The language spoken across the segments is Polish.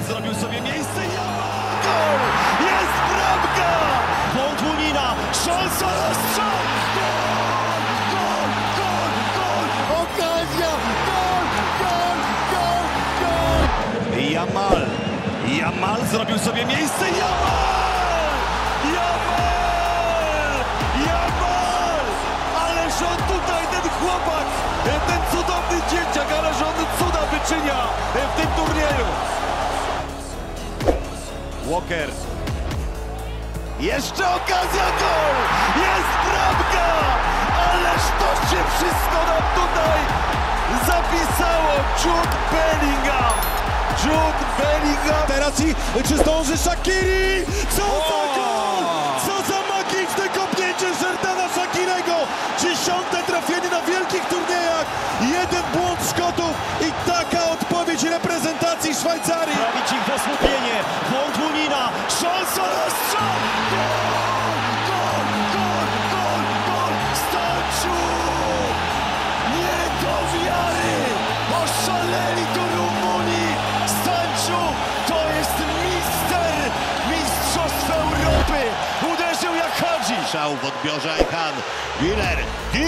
zrobił sobie miejsce. Gol! Jest bramka! Błąd Munina, szansa na strzał! Gol! Gol! Gol! Gol! Okazja! Gol! Gol! Gol! Gol! Jamal zrobił sobie miejsce. Jamal! Ależ on tutaj, ten chłopak, ten cudowny dzieciak, ależ on cuda wyczynia w tym turnieju. Walker. Jeszcze okazja, gol! Jest bramka! Ależ to się wszystko nam tutaj zapisało. Jude Bellingham! Teraz czy zdąży Shaqiri? Co za gol! Co za magiczne kopnięcie Xherdana Shaqiriego! 10. trafienie na wielkich turniejach. Jeden błąd Szkotów i taka odpowiedź reprezentacji Szwajcarii. Prawić ich w osłupienie. Błąd Munina. Szansa na strzał! Gol! Gol! Gol! Gol! Stanciu! Nie do wiary! Oszaleli tu Rumuni! Stanciu to jest mistrzostw Europy! Uderzył jak Hadzi! Strzał w odbiorze Ayhan. Güler!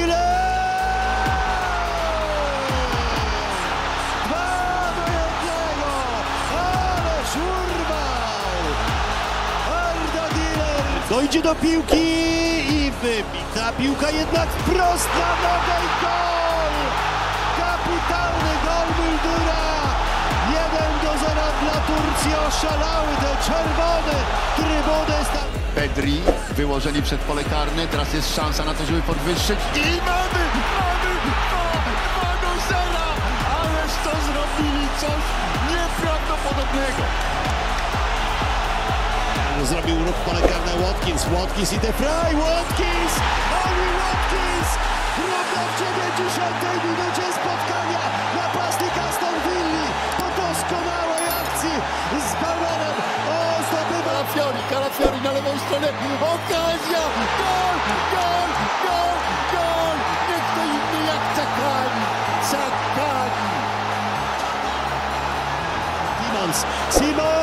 2-1! Ależ urwał! Arda Güler dojdzie do piłki i wybita piłka jednak wprost na nogę i gol! Kapitalny gol Müldüra! 1-0 dla Turcji. Oszalały te czerwone trybuny. Pedri wyłożeni przed pole karne, teraz jest szansa na to, żeby podwyższyć I mamy 2-0! Ależ to zrobili coś nieprawdopodobnego. Zrobił ruch pole karne Watkins i De Vrij. Watkins! Oli Watkins! Równo w 90 minucie spotkania napastnik Aston Villa po doskonałej akcji z Bauerem. Zdobywa Calafiori na lewą stronę, okazja, gol, gol, gol, gol, nie kto inny jak Zakani. Simons!